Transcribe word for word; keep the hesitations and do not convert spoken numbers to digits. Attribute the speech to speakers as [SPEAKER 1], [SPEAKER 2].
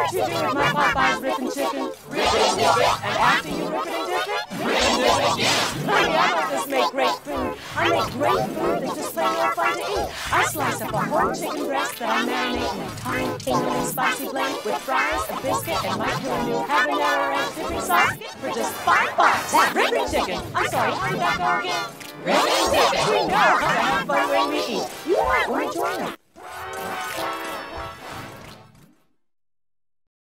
[SPEAKER 1] what you do with my Popeye's ripping chicken? Rip and dip it. And after you rip it and dip it? Rip and dip it again. Honey, I don't just make great food. I make great food that's just plain old fun to eat. I slice up a whole chicken breast that I marinate in a tiny, tingling, spicy blend with fries, a biscuit, and my cool new habanero ranch dipping sauce for just five bucks. That's ripping chicken. I'm sorry, how did that go again? Rip and dip it. We know how to have fun when we eat. You might want to join us.